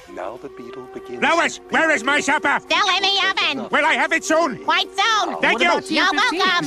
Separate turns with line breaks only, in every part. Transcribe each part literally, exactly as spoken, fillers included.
Now the beetle begins.
Lois, where is my supper?
Still in the oven.
Will I have it soon?
Quite soon.
Thank you.
You're welcome.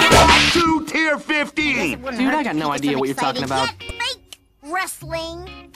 Dude, I got no idea what you're talking about.
Wrestling.